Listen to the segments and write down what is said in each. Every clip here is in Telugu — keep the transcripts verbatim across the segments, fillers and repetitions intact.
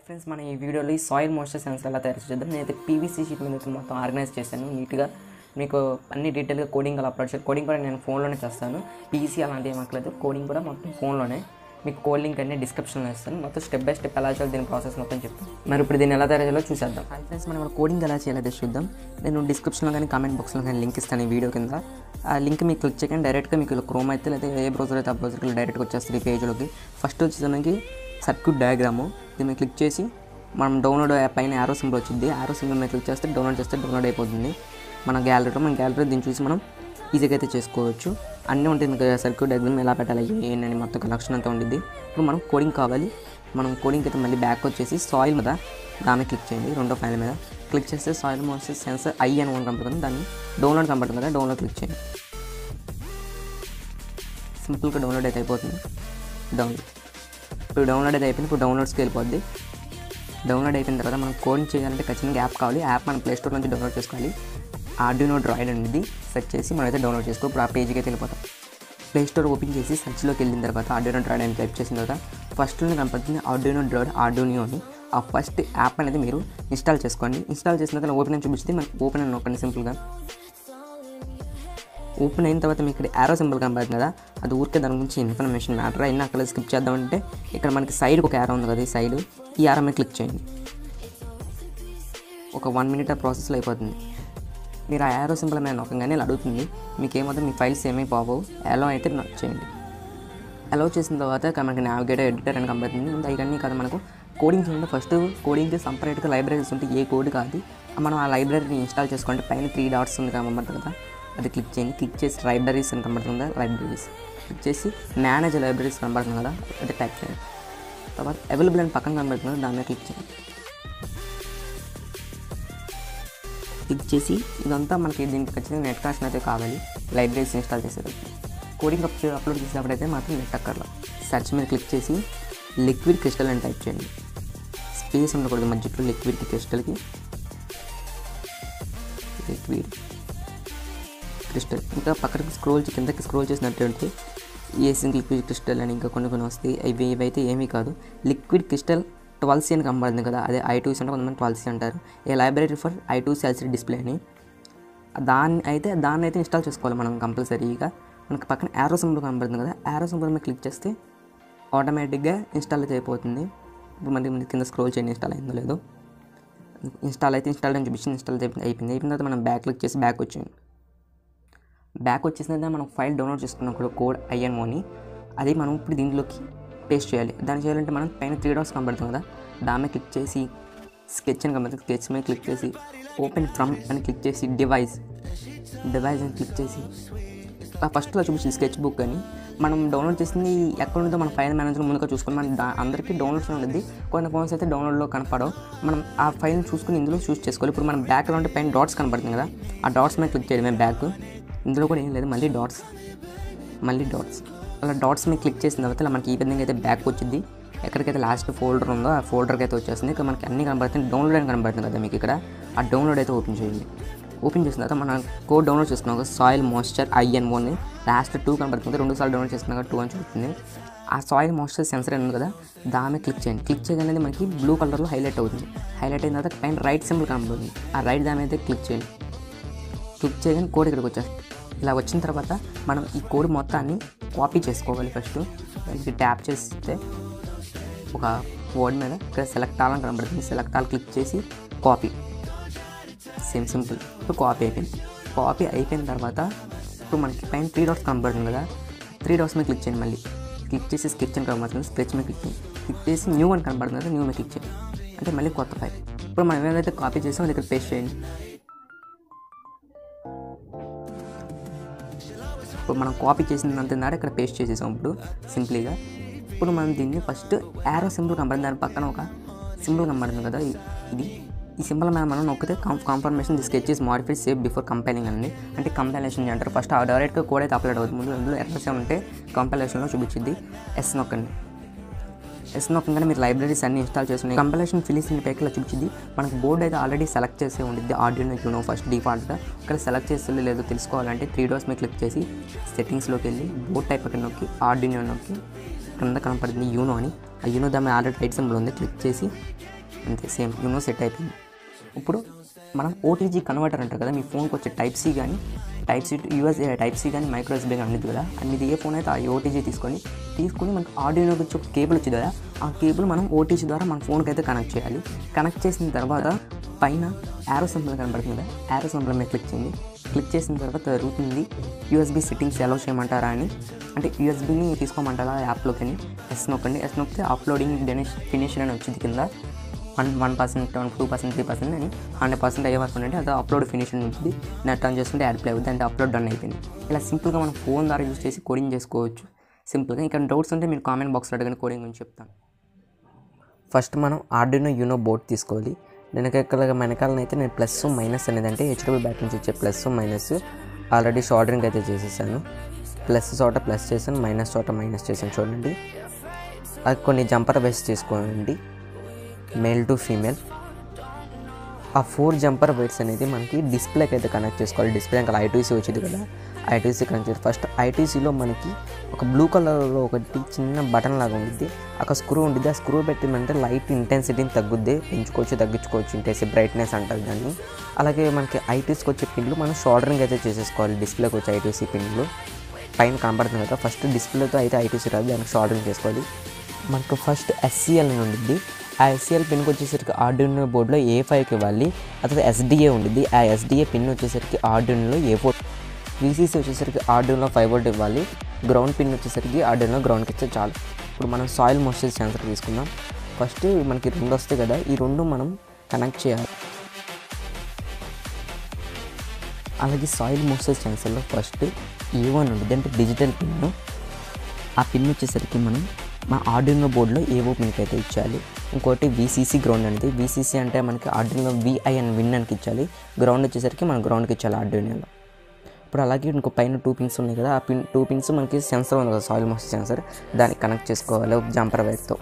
ఫ్రెండ్స్ మన ఈ వీడియోలో ఈ సాయిల్ మాయిశ్చర్ సెన్సర్ ఎలా తయారు చేద్దాం. నేనైతే పీవీసీ షీట్ మీద అయితే మొత్తం ఆర్గనైజ్ చేశాను నీట్గా. మీకు అన్ని డీటెయిల్గా కోడింగ్ అలా అప్లోడ్ చేయాలి. కోడింగ్ కూడా నేను ఫోన్లోనే చేస్తాను. పీసీ అలాంటివి ఏమక్కలేదు, కోడింగ్ కూడా మొత్తం ఫోన్లోనే. మీకు కోడ్ లింక్ అన్ని డిస్క్రిప్షన్లో ఇస్తాను. మొత్తం స్టెప్ బై స్టెప్ ఎలా చేయాలి దీని ప్రాసెస్ మొత్తం చెప్తాను. మరి ఇప్పుడు దీన్ని ఎలా తయారు చేయాలో చూసేద్దాం. ఫ్రెండ్స్ మనం కోడింగ్ ఎలా చేయాలో చూద్దాం. నేను డిస్క్రిప్షన్లో కానీ కామెంట్ బాక్స్లో కానీ లింక్ ఇస్తాను ఈ వీడియో కింద. ఆ లింక్ మీకు క్లిక్ చేయగానే డైరెక్ట్గా మీకు క్రోమ్ అయితే లేదా ఏ బ్రౌజర్ అయితే ఆ బ్రౌజర్కి డైరెక్ట్గా వచ్చేస్తుంది ఈ పేజ్లోకి. ఫస్ట్ వచ్చేసరికి సర్క్యూట్ డయాగ్రాము దీన్ని క్లిక్ చేసి మనం డౌన్లోడ్ పైన యారో సింబల్ వచ్చింది. యారో సింబల్ మీద క్లిక్ చేస్తే డౌన్లోడ్ చేస్తే డౌన్లోడ్ అయిపోతుంది మన గ్యాలరీలో. మన గ్యాలరీ దీన్ని చూసి మనం ఈజీగా అయితే చేసుకోవచ్చు. అన్నీ ఉంటుంది మీకు సర్క్యూట్ డయాగ్రామ్ ఎలా పెట్టాలి ఏంటని మొత్తం కనెక్షన్ అంతా ఉండిద్ది. ఇప్పుడు మనం కోడింగ్ కావాలి. మనం కోడింగ్ అయితే మళ్ళీ బ్యాక్ వచ్చేసి సాయిల్ మీద దాని క్లిక్ చేయండి. రెండో ఫైల్ మీద క్లిక్ చేస్తే సాయిల్ మాయిశ్చర్ సెన్సర్ ఐ అని వన్ కనపడుతుంది. దాన్ని డౌన్లోడ్ కనపడుతుంది కదా, డౌన్లోడ్ క్లిక్ చేయండి. సింపుల్గా డౌన్లోడ్ అయితే అయిపోతుంది. డౌన్లోడ్ ఇప్పుడు డౌన్లోడ్ అయితే అయిపోయింది. ఇప్పుడు డౌన్లోడ్స్కి వెళ్ళిపోద్ది. డౌన్లోడ్ అయిపోయిన తర్వాత మనం కోడింగ్ చేయాలంటే ఖచ్చితంగా యాప్ కావాలి. యాప్ మనం ప్లే స్టోర్ నుంచి డౌన్లోడ్ చేసుకోవాలి. ఆర్డినో డ్రాయిడ్ అనేది సెర్చ్ చేసి మనమైతే డౌన్లోడ్ చేసుకో. ఇప్పుడు ఆ పేజ్కి అయితే వెళ్ళిపోతాం. ప్లే స్టోర్ ఓపెన్ చేసి సెర్చ్లోకి వెళ్ళిన తర్వాత ఆర్డినో డ్రాయిడ్ అని టైప్ చేసిన తర్వాత ఫస్ట్లో కనపడుతుంది ఆర్డినో డ్రాయిడ్ ఆర్డినో అని. ఆ ఫస్ట్ యాప్ అనేది మీరు ఇన్స్టాల్ చేసుకోండి. ఇన్స్టాల్ చేసిన తర్వాత ఓపెన్ అని చూపిస్తే మనకి ఓపెన్ అని నొక్కండి సింపుల్గా. ఓపెన్ అయిన తర్వాత మీకు ఇక్కడ యారో సింబల్ కనబడుతుంది కదా, అది ఊరికే దాని గురించి ఇన్ఫర్మేషన్ మ్యాటర్ అయినా అక్కడ స్కిప్ చేద్దామంటే ఇక్కడ మనకి సైడ్ ఒక యారో ఉంది కదా, ఈ సైడ్ ఈ యారో మీద క్లిక్ చేయండి. ఒక వన్ మినిట్ ఆ ప్రాసెస్లో అయిపోతుంది. మీరు ఆ యారో సింబల్ మీద నొక్కగానే ఇలా అడుగుతుంది మీకు ఏమవుతుంది, మీ ఫైల్స్ ఏమైపోవు. అలో అయితే చేయండి. అలో చేసిన తర్వాత మనకి నావిగేటర్ ఎడిటర్ అని కనబడుతుంది. ముందు అవన్నీ కాదు, మనకు కోడింగ్ చేయండి. ఫస్ట్ కోడింగ్కి సపరేట్గా లైబ్రరీస్ ఉంటే ఏ కోడ్ కాదు, మనం ఆ లైబ్రరీని ఇన్స్టాల్ చేసుకోండి. పైన త్రీ డాట్స్ ఉంది కనబడుతుంది కదా, అది క్లిక్ చేయండి. క్లిక్ చేసి లైబ్రరీస్ అని కనబడుతుంది కదా, లైబ్రరీస్ క్లిక్ చేసి మేనేజ్ లైబ్రరీస్ కనబడుతుంది కదా, అది టైప్ చేయండి. తర్వాత అవైలబుల్ అని పక్కన కనబడుతుంది కదా, దాని మీద క్లిక్ చేయండి. క్లిక్ చేసి ఇదంతా మనకి దీనికి ఖచ్చితంగా నెట్ కనెక్షన్ అయితే కావాలి లైబ్రరీస్ ఇన్స్టాల్ చేసేటప్పుడు. కోడింగ్ అప్ అప్లోడ్ చేసేటప్పుడైతే మాత్రం నెట్ అక్కర్లా. సెర్చ్ మీద క్లిక్ చేసి లిక్విడ్ క్రిస్టల్ అని టైప్ చేయండి. స్పేస్ ఉండకూడదు మధ్యలో లిక్విడ్ క్రిస్టల్కి. లిక్విడ్ క్రిస్టల్ ఇంకా పక్కకి స్క్రోల్ కిందకి స్క్రోల్ చేసినట్టు ఏసింగ్ లిక్విడ్ క్రిస్టల్ అని ఇంకా కొన్ని కొన్ని వస్తాయి. ఇవి ఇవైతే ఏమీ కాదు. లిక్విడ్ క్రిస్టల్ ట్వెల్వ్ సి అని కనబడుతుంది కదా, అదే ఐ టూ సి అంటే కొంతమంది ట్వెల్వ్ సి అంటారు. A library for I two C LCD display అని. దాన్ని అయితే దాన్ని అయితే ఇన్స్టాల్ చేసుకోవాలి మనం కంపల్సరీగా. మనకి పక్కన యారో సింబల్ కనబడుతుంది కదా, యారో సింబల్ మీద క్లిక్ చేస్తే ఆటోమేటిక్గా ఇన్స్టాల్ అయితే అయిపోతుంది. ఇప్పుడు మళ్ళీ కింద స్క్రోల్ చేయండి ఇన్స్టాల్ అయిందో లేదో. ఇన్స్టాల్ అయితే ఇన్స్టాల్ అని చూపించి ఇన్స్టాల్ అయిపోయింది. అయిపోయిన తర్వాత మనం బ్యాక్ క్లిక్ చేసి బ్యాక్ వచ్చేయండి. బ్యాక్ వచ్చేసిన తర్వాత మనం ఫైల్ డౌన్లోడ్ చేసుకున్నాం కూడా కోడ్ ఐఎన్ఓ అని, అది మనం ఇప్పుడు దీంట్లోకి పేస్ట్ చేయాలి. దాన్ని చేయాలంటే మనం పైన త్రీ డాట్స్ కనబడుతుంది కదా, దాని మీద క్లిక్ చేసి స్కెచ్ అని కనబడుతుంది, స్కెచ్ మీద క్లిక్ చేసి ఓపెన్ ఫ్రమ్ అని క్లిక్ చేసి డివైస్ డివైస్ అని క్లిక్ చేసి ఫస్ట్లో చూపించింది స్కెచ్ బుక్ అని. మనం డౌన్లోడ్ చేసింది ఎక్కడ ఉందో మన ఫైల్ మేనేజర్ ముందుగా చూసుకొని మన దా అందరికీ డౌన్లోడ్స్ ఉంటుంది. కొన్ని ఫోన్స్ అయితే డౌన్లోడ్లో కనపడవు. మనం ఆ ఫైల్ని చూసుకుని ఇందులో చూస్ చేసుకోవాలి. ఇప్పుడు మనం బ్యాక్లో ఉంటే పైన డాట్స్ కనబడుతుంది కదా, ఆ డాట్స్ మీద క్లిక్ చేయాలి. మేము బ్యాక్ ఇందులో కూడా ఏం లేదు, మళ్ళీ డాట్స్ మళ్ళీ డాట్స్ అలా డాట్స్ మీద క్లిక్ చేసిన తర్వాత ఇలా మనకి ఈ విధంగా అయితే బ్యాక్ వచ్చింది. ఎక్కడికైతే లాస్ట్ ఫోల్డర్ ఉందో ఆ ఫోల్డర్కి అయితే వచ్చేస్తుంది. ఇక్కడ మనకి అన్ని కనబడుతుంది. డౌన్లోడ్ అని కనబడుతుంది కదా మీకు ఇక్కడ, ఆ డౌన్లోడ్ అయితే ఓపెన్ చేయండి. ఓపెన్ చేసిన తర్వాత మనం కోడ్ డౌన్లోడ్ చేసుకున్నాం కదా, సాయిల్ మాయిశ్చర్ ఐఎన్ఓ అని లాస్ట్ టూ కనబడుతుంది. రెండు సార్లు డౌన్లోడ్ చేసుకున్నాక టూ అని చూపుతుంది. ఆ సాయిల్ మాయిశ్చర్ సెన్సర్ ఉంది కదా, దాని మీద క్లిక్ చేయండి. క్లిక్ చేయగానే మనకి బ్లూ కలర్లో హైలైట్ అవుతుంది. హైలైట్ అయిన తర్వాత పైన రైట్ సింబల్ కనబడుతుంది. ఆ రైట్ దాని మీద క్లిక్ చేయండి. క్లిక్ చేయగానే కోడ్ ఇక్కడికి వచ్చేస్తుంది. ఇలా వచ్చిన తర్వాత మనం ఈ కోడ్ మొత్తాన్ని కాపీ చేసుకోవాలి. ఫస్ట్ దానికి ట్యాప్ చేస్తే ఒక వర్డ్ మీద ఇక్కడ సెలెక్ట్ అవ్వాలని కనబడుతుంది. సెలెక్ట్ ఆల్ క్లిక్ చేసి కాపీ, సేమ్ సింపుల్. ఇప్పుడు కాపీ అయిపోయింది. కాపీ అయిపోయిన తర్వాత ఇప్పుడు మనకి పైన త్రీ డాట్స్ కనబడుతుంది కదా, త్రీ డాట్స్ మీద క్లిక్ చేయండి. మళ్ళీ క్లిక్ చేసి స్కెచ్ అని కనబడుతుంది, స్కెచ్ మీద క్లిక్ చేయండి. క్లిక్ చేసి న్యూ అని కనబడుతుంది కదా, న్యూ మీద క్లిక్ చేయండి. అంటే మళ్ళీ కొత్త ఫైల్. ఇప్పుడు మనం ఏదైతే కాపీ చేసామో అది ఇక్కడ పేస్ట్ చేయండి. ఇప్పుడు మనం కాపీ చేసినంత ఇక్కడ పేస్ట్ చేసేసాం. ఇప్పుడు సింప్లీగా ఇప్పుడు మనం దీన్ని ఫస్ట్ యారో సింబల్ కనబడింది, దాని పక్కన ఒక సింబల్ కనబడుతుంది కదా, ఇది ఈ సింబల్ మీద మనం నొక్కితే confirmation the sketch is modified save before compiling అండి. అంటే కంపైలేషన్ అంటారు. ఫస్ట్ ఆ డైరెక్ట్గా కోడ్ అయితే అప్లోడ్ అవుతుంది. ముందు అందులో ఎర్రర్స్ ఉంటే కంపైలేషన్లో చూపించింది. ఎస్ నొక్కండి. ఎస్ నొక్కగానే మీరు లైబ్రరీస్ అన్ని ఇన్స్టాల్ చేసుకుని కంపైలేషన్ ఫినిష్ ఇన్ పైకి చూపించింది. మనకి బోర్డ్ అయితే ఆల్రెడీ సెలెక్ట్ చేసే ఉండిద్ది. ఆర్డినో యూనో ఫస్ట్ డిఫాల్ట్గా ఇక్కడ సెలెక్ట్ చేస్తే లేదో తెలుసుకోవాలంటే త్రీ డాట్స్ మీద క్లిక్ చేసి సెట్టింగ్స్లోకి వెళ్ళి బోర్డ్ టైప్ అక్కడ నొక్కి ఆర్డినో నొక్కి కింద కనపడుతుంది యూనో అని. ఆ యూనో దాని ఆల్రెడీ రైట్ సింబల్ ఉంది, క్లిక్ చేసి అంతే సేమ్ యూనో సెట్ అయిపోయింది. ఇప్పుడు మనం ఓటీజీ కన్వర్టర్ అంటారు కదా, మీ ఫోన్కి వచ్చే టైప్ సి కానీ type C US type C కానీ మైక్రో ఎస్బీ కానీ అనేది కదా, అన్నిది ఏ ఫోన్ అయితే ఆ ఓటీజీ తీసుకొని తీసుకొని మనకు ఆడియో వచ్చి ఒక కేబుల్ వచ్చింది కదా, ఆ కేబుల్ మనం ఓటీజీ ద్వారా మన ఫోన్కి అయితే కనెక్ట్ చేయాలి. కనెక్ట్ చేసిన తర్వాత పైన యారో సింబల్ కనబడుతుంది కదా, యారో సింబల్ మీద క్లిక్ చేయండి. క్లిక్ చేసిన తర్వాత జరుగుతుంది యూఎస్బీ సెట్టింగ్స్ ఎలా చేయమంటారా అని, అంటే యూఎస్బీని తీసుకోమంటారా యాప్లోకి అని ఎస్ నొక్కండి. ఎస్ నొక్కితే అప్లోడింగ్ డెనిష్ ఫినిష్ అని వచ్చింది కింద one one percent one two percent three percent అని హండ్రెడ్ పర్సెంట్ అయ్యే వరకు అంటే అది అప్లోడ్ ఫినిష్ ఉంటుంది. నెట్ ఆన్ చేస్తుంటే యాడ్ ప్లే అవుతుంది, అంటే అప్లోడ్ డన్ అయిపోయింది. ఇలా సింపుల్గా మనం ఫోన్ ద్వారా యూజ్ చేసి కోడింగ్ చేసుకోవచ్చు సింపుల్గా. ఇంకా డౌట్స్ ఉంటే మీరు కామెంట్ బాక్స్లో అడగండి, కోడింగ్ గురించి చెప్తాను. ఫస్ట్ మనం ఆర్డినో యూనో బోర్డ్ తీసుకోవాలి. వెనకాల వెనకాలనైతే నేను ప్లస్ మైనస్ అనేది అంటే హెచ్డబ్ల్యూ బ్యాక్ నుంచి వచ్చే ప్లస్ మైనస్ ఆల్రెడీ షార్డరింగ్ అయితే చేసేసాను. ప్లస్ చోట ప్లస్ చేశాను, మైనస్ చోట మైనస్ చేశాను చూడండి. అది కొన్ని జంపర్ బేస్ తీసుకోండి, మేల్ టు ఫీమేల్. ఆ ఫోర్ జంపర్ వైర్స్ అనేది మనకి డిస్ప్లేకి అయితే కనెక్ట్ చేసుకోవాలి. డిస్ప్లే ఇంకా ఐటీసీ వచ్చింది కదా, ఐటీసీ కనెక్ట్ చేయాలి. ఫస్ట్ ఐటీసీలో మనకి ఒక బ్లూ కలర్లో ఒకటి చిన్న బటన్ లాగా ఉంటుంది, అక్కడ స్క్రూ ఉంటుంది. ఆ స్క్రూ పెట్టిందంటే లైట్ ఇంటెన్సిటీని తగ్గుద్ది, పెంచుకోవచ్చు తగ్గించుకోవచ్చు, ఇంటెన్సిటీ బ్రైట్నెస్ అంటారు దాన్ని. అలాగే మనకి ఐటీసీకి వచ్చే పిన్లు మనం షార్డరింగ్ అయితే చేసేసుకోవాలి. డిస్ప్లేకి వచ్చే ఐటీసీ పిన్లు పైన కనబడుతుంది కదా, ఫస్ట్ డిస్ప్లేతో అయితే ఐటీసీ రాదు, దానికి షార్డరింగ్ చేసుకోవాలి. మనకు ఫస్ట్ ఎస్సీఎల్ అని ఉంటుంది. ఆ ఎస్సీఎల్ పిన్కి వచ్చేసరికి ఆర్డినో బోర్డులో ఏ ఫైవ్కి ఇవ్వాలి. అతర్వాత ఎస్డిఏ ఉంటుంది, ఆ ఎస్డిఏ పిన్ వచ్చేసరికి ఆర్డినోలో ఏ ఫోర్. వీసీసీ వచ్చేసరికి ఆర్డినోలో ఫైవ్ వోల్ట్ ఇవ్వాలి. గ్రౌండ్ పిన్ వచ్చేసరికి ఆర్డినో గ్రౌండ్కి ఇస్తే చాలు. ఇప్పుడు మనం సాయిల్ మాయిశ్చర్ సెన్సర్ తీసుకుందాం. ఫస్ట్ మనకి రెండు వస్తాయి కదా, ఈ రెండు మనం కనెక్ట్ చేయాలి. అలాగే సాయిల్ మాయిశ్చర్ సెన్సర్లో ఫస్ట్ ఏ వన్ ఉంటుంది, అంటే డిజిటల్ పిన్. ఆ పిన్ వచ్చేసరికి మనం మా ఆర్డినో బోర్డులో ఏవో పిన్కి అయితే ఇచ్చాలి. ఇంకోటి వీసీసీ గ్రౌండ్ అనేది, వీసీసీ అంటే మనకి ఆర్డినో విఐ అని విన్ అని ఇచ్చాలి. గ్రౌండ్ వచ్చేసరికి మనం గ్రౌండ్కి ఇచ్చాలి ఆర్డినోలో. ఇప్పుడు అలాగే ఇంకో పైన టూ పిన్స్ ఉన్నాయి కదా, ఆ పిన్ టూ పిన్స్ మనకి సెన్సర్ ఉంది కదా, సాయిల్ మాయిశ్చర్ సెన్సర్, దానికి కనెక్ట్ చేసుకోవాలి ఒక జంపర్ వైర్తో.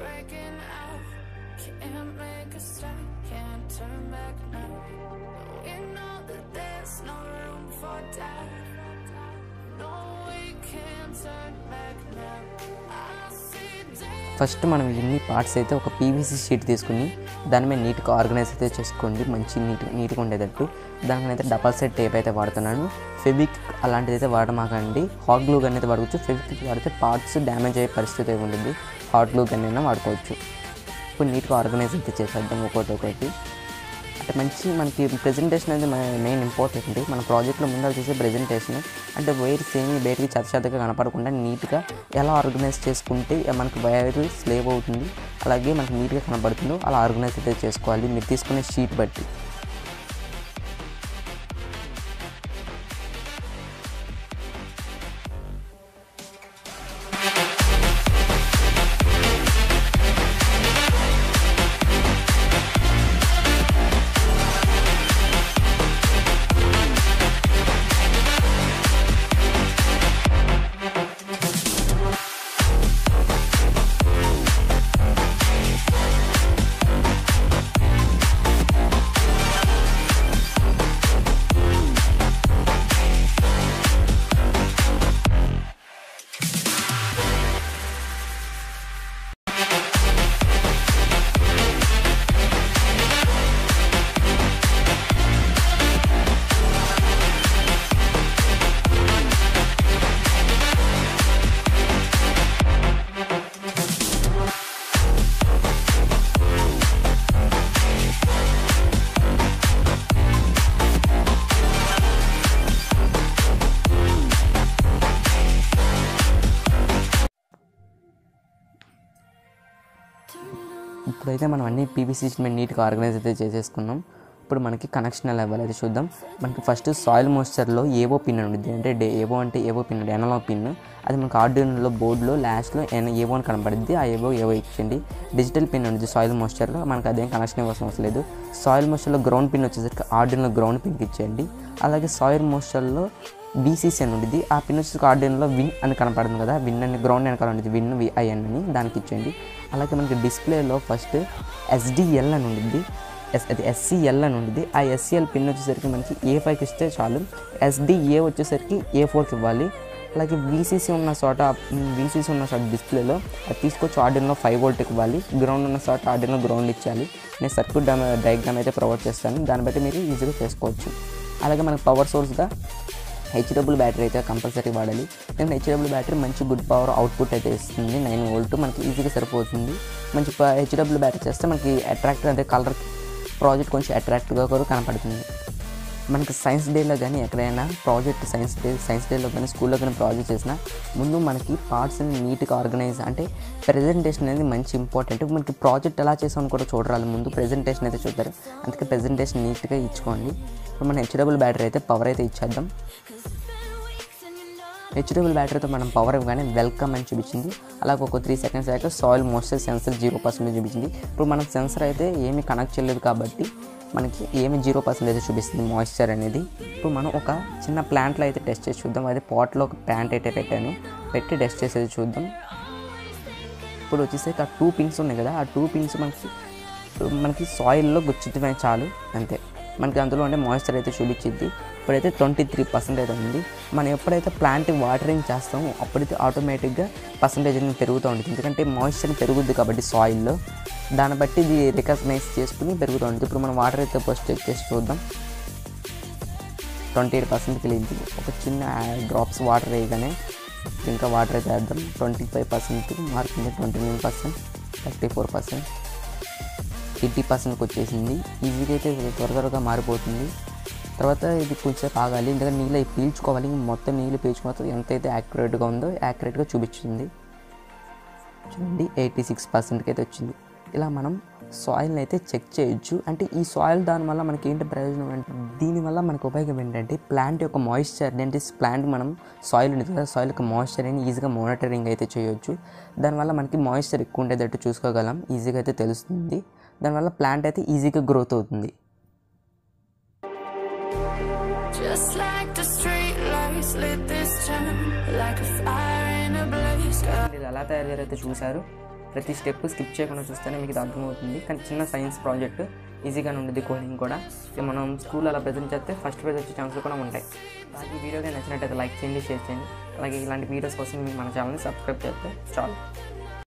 ఫస్ట్ మనం ఇన్ని పార్ట్స్ అయితే ఒక పీవీసీ షీట్ తీసుకుని దాని మీద నీట్గా ఆర్గనైజ్ అయితే చేసుకోండి, మంచి నీట్ నీట్గా ఉండేటట్టు. దానికైతే డబల్ సైడ్ టేప్ అయితే వాడుతున్నాను. ఫెవిక్ అలాంటిది అయితే వాడమాకండి, హాట్ గ్లూ గన్ అయితే వాడుకోవచ్చు. ఫెవిక్ వాడితే పార్ట్స్ డ్యామేజ్ అయ్యే పరిస్థితి ఉంటుంది, హాట్ గ్లూ గన్ అయినా వాడుకోవచ్చు. ఇప్పుడు నీట్గా ఆర్గనైజ్ అయితే చేసేద్దాం ఒకటి ఒకటి. అంటే మంచి మనకి ప్రెజెంటేషన్ అనేది మన మెయిన్ ఇంపార్టెంట్. మన ప్రాజెక్ట్లో ముందర చేసే ప్రెజెంటేషన్ అంటే వైర్స్ ఏమి బయటికి చెత్త చెత్తగా కనపడకుండా నీట్గా ఎలా ఆర్గనైజ్ చేసుకుంటే మనకి వైర్ స్లేవ్ అవుతుంది, అలాగే మనకి నీట్గా కనపడుతుందో అలా ఆర్గనైజ్ అయితే చేసుకోవాలి మీరు తీసుకునే షీట్ బట్టి. ఇప్పుడైతే మనం అన్ని పీవీసీ షీట్ మీద నీట్గా ఆర్గనైజ్ అయితే చేసేసుకున్నాం. ఇప్పుడు మనకి కనెక్షన్ ఎలా ఇవ్వాలి అయితే చూద్దాం. మనకి ఫస్ట్ సాయిల్ మాయిశ్చర్లో ఏవో పిన్ ఉంటుంది, అంటే డే ఏవో అంటే ఏవో పిన్ ఎనలాగ్ పిన్, అది మనకి ఆర్డినోలో బోర్డులో లాస్ట్లో ఎన్ ఏవో అని కనపడుద్ది, ఆ ఏవో ఏవో ఇచ్చింది. డిజిటల్ పిన్ ఉంటుంది సాయిల్ మాయిశ్చర్లో, మనకి అదేం కనెక్షన్ ఇవ్వాల్సిన అవసరం లేదు. సాయిల్ మాయిశ్చర్లో గ్రౌండ్ పిన్ వచ్చేసరికి ఆర్డినోలో గ్రౌండ్ పిన్కి ఇచ్చేయండి. అలాగే సాయిల్ మాయిశ్చర్లో బీసీసీ అని ఉంటుంది, ఆ పిన్ వచ్చేసరికి ఆర్డినోలో విన్ అని కనపడుతుంది కదా, విన్ అని గ్రౌండ్ వెనకాల ఉంటుంది, విన్ విఐఎన్ అని దానికి ఇచ్చేయండి. అలాగే మనకి డిస్ప్లేలో ఫస్ట్ ఎస్డిఎల్ అని ఉంటుంది, ఎస్ అది ఎస్సీఎల్ అని ఉంటుంది, ఆ ఎస్సీఎల్ పిన్ వచ్చేసరికి మనకి ఏ ఫైవ్కి ఇస్తే చాలు. ఎస్డిఏ వచ్చేసరికి ఏ ఫోర్కి ఇవ్వాలి. అలాగే వీసీసీ ఉన్న చోట వీసీసీ ఉన్న చోట డిస్ప్లేలో అది తీసుకొచ్చి ఆర్డినో ఫైవ్ వోల్ట్ ఇవ్వాలి, గ్రౌండ్ ఉన్న చోట ఆర్డినో గ్రౌండ్ ఇచ్చాలి. నేను సర్క్యూట్ డయాగ్రామ్ అయితే ప్రొవైడ్ చేస్తాను, దాన్ని బట్టి మీరు ఈజీగా చేసుకోవచ్చు. అలాగే మనకు పవర్ సోర్స్గా హెచ్డబ్ల్యూ బ్యాటరీ అయితే కంపల్సరీ వాడాలి. నేను హెచ్డబ్ల్యూ బ్యాటరీ మంచి గుడ్ పవర్ అవుట్పుట్ అయితే ఇస్తుంది, నైన్ వోల్ట్ మనకి ఈజీగా సరిపోతుంది. మంచి హెచ్డబ్ల్యూ బ్యాటరీ చేస్తే మనకి అట్రాక్టివ్ అంటే కలర్ ప్రాజెక్ట్ కొంచెం అట్రాక్టివ్గా కూడా కనపడుతుంది. మనకి సైన్స్ డేలో కానీ ఎక్కడైనా ప్రాజెక్ట్ సైన్స్ డే సైన్స్ డేలో కానీ స్కూల్లో కానీ ప్రాజెక్ట్ చేసినా ముందు మనకి పార్ట్స్ని నీట్గా ఆర్గనైజ్ అంటే ప్రెజెంటేషన్ అనేది మంచి ఇంపార్టెంట్. మనకి ప్రాజెక్ట్ ఎలా చేసామని కూడా చూడరాలి, ముందు ప్రెజెంటేషన్ అయితే చూద్దారు. అందుకే ప్రెజెంటేషన్ నీట్గా ఇచ్చుకోండి. ఇప్పుడు మన హెచ్డబ్ల్యూ బ్యాటరీ అయితే పవర్ అయితే ఇచ్చేద్దాం. హెచ్డబ్ల్యూ బ్యాటరీతో మనం పవర్ ఇవ్వగానే వెల్కమ్ అని చూపించింది. అలాగే ఒక త్రీ సెకండ్స్ అయ్యాక soil moisture sensor zero percentage చూపించింది. ఇప్పుడు మనకు సెన్సర్ అయితే ఏమీ కనెక్ట్ చేయలేదు కాబట్టి మనకి ఏమి జీరో పర్సెంటేజ్ చూపిస్తుంది మాయిశ్చర్ అనేది. ఇప్పుడు మనం ఒక చిన్న ప్లాంట్లో అయితే టెస్ట్ చేసి చూద్దాం. అదే పాట్లో ఒక ప్లాంట్ అయితే పెట్టాను, పెట్టి టెస్ట్ చేసేది చూద్దాం. ఇప్పుడు వచ్చేసరికి ఆ టూ పిన్స్ ఉన్నాయి కదా, ఆ టూ పిన్స్ మనకి మనకి సాయిల్లో గుచ్చుతుమే చాలు అంతే. మనకి అందులో ఉండే మాయిశ్చర్ అయితే చూపించింది. ఇప్పుడైతే ట్వంటీ త్రీ పర్సెంట్ అయితే ఉంది. మనం ఎప్పుడైతే ప్లాంట్ వాటరింగ్ చేస్తామో అప్పుడైతే ఆటోమేటిక్గా పర్సంటేజ్ అనేది పెరుగుతూ ఉంటుంది, ఎందుకంటే మాయిశ్చర్ పెరుగుద్ది కాబట్టి సాయిల్లో, దాన్ని బట్టి ఇది రికగ్నైజ్ చేసుకుని పెరుగుతూ ఉంటుంది. ఇప్పుడు మనం వాటర్ అయితే ఫస్ట్ చెక్ చేసి చూద్దాం. ట్వంటీ ఎయిట్ పర్సెంట్కి వెళ్ళింది. ఒక చిన్న డ్రాప్స్ వాటర్ వేయగానే ఇంకా వాటర్ అయితే వేద్దాం. ట్వంటీ ఫైవ్ పర్సెంట్ మారుతుంది, twenty nine percent thirty four percent eighty పర్సెంట్కి వచ్చేసింది. ఈజీగా అయితే త్వర త్వరగా మారిపోతుంది. తర్వాత ఇది కొంచెం ఆగాలి, ఎందుకంటే నీళ్ళు అవి పీల్చుకోవాలి. మొత్తం నీళ్ళు పీల్చుకోవాలి, ఎంతైతే యాక్యురేట్గా ఉందో యాక్యురేట్గా చూపించింది. చూడండి ఎయిటీ సిక్స్ పర్సెంట్కి అయితే వచ్చింది. ఇలా మనం సాయిల్ని అయితే చెక్ చేయొచ్చు. అంటే ఈ సాయిల్ దానివల్ల మనకి ఏంటి ప్రయోజనం అంటే, దీనివల్ల మనకు ఉపయోగం ఏంటంటే ప్లాంట్ యొక్క మాయిశ్చర్ అంటే ప్లాంట్ మనం సాయిల్ ఉంటుంది కదా, సాయిల్ యొక్క మాయిశ్చర్ అని ఈజీగా మానిటరింగ్ అయితే చేయొచ్చు. దానివల్ల మనకి మాయిశ్చర్ ఎక్కువ ఉండేటట్టు చూసుకోగలం, ఈజీగా అయితే తెలుస్తుంది. దానివల్ల ప్లాంట్ అయితే ఈజీగా గ్రోత్ అవుతుంది. ఇది ఎలా తయారు చేయారైతే చూసారు. ప్రతి స్టెప్ స్కిప్ చేయకుండా చూస్తేనే మీకు ఇది అర్థమవుతుంది. కానీ చిన్న సైన్స్ ప్రాజెక్ట్ ఈజీగానే ఉంటుంది, కోడింగ్ కూడా. మనం స్కూల్ అలా ప్రజెంట్ చేస్తే ఫస్ట్ ప్రైజ్ వచ్చే ఛాన్సులు కూడా ఉంటాయి. అలాగే ఈ వీడియో నచ్చినట్టయితే లైక్ చేయండి, షేర్ చేయండి. అలాగే ఇలాంటి వీడియోస్ కోసం మన ఛానల్ని సబ్స్క్రైబ్ చేస్తే చాలు.